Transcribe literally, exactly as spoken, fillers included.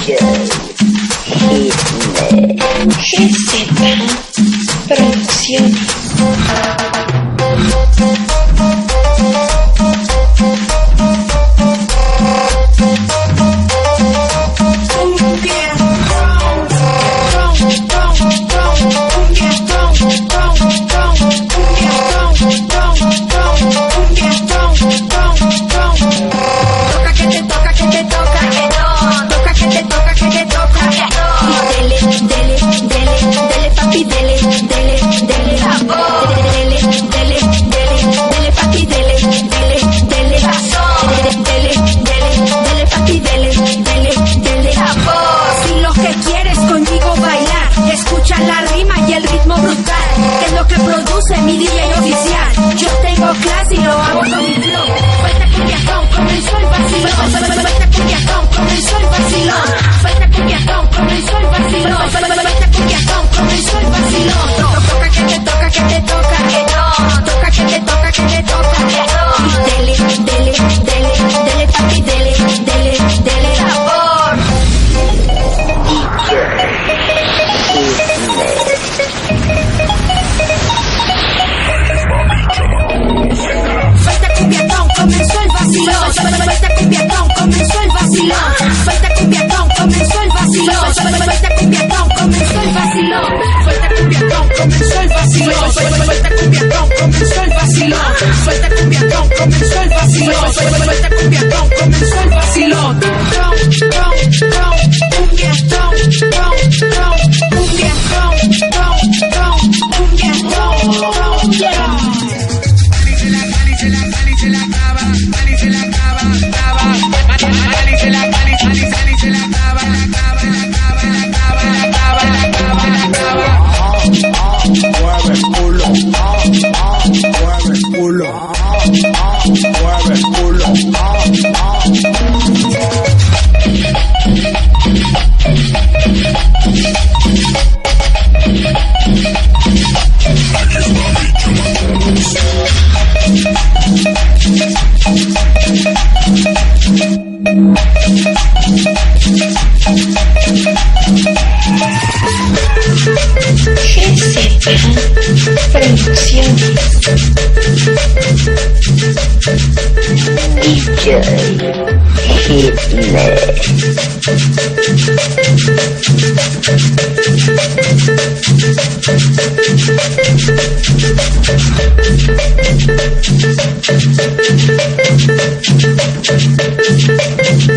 G Z Producciones. Mi D J oficial, yo tengo clase y lo hago con mi flow. Suelta cumbiatón, comenzó el vacilón. Suelta cumbiatón, comenzó el vacilón. Suelta cumbiatón, comenzó el vacilón. Suelta cumbiatón, comenzó el vacilón. Toca que te toca, que te toca, que no. Toca que te toca, que te toca, que no. Y dele, dele, dele, dele papi, dele, dele, dele sabor. Comenzó el vacilón, suelta cumbiatón, comenzó el vacilón, suelta cumbiatón, comenzó el vacilón, suelta cumbiatón, comenzó el vacilón, suelta cumbiatón, comenzó el vacilón, suelta cumbiatón, comenzó el vacilón, suelta cumbiatón, comenzó el vacilón, suelta cumbiatón, comenzó el vacilón, cumbiatón, cumbiatón, se la acaba, Mani se la acaba, acaba, Mani se la, Mani, Mani, Mani se la acaba, la acaba, la acaba, la acaba, la acaba, la acaba, la acaba. Mueve el culo, mueve el culo, mueve el culo. G Z Producciones. D J Hitler.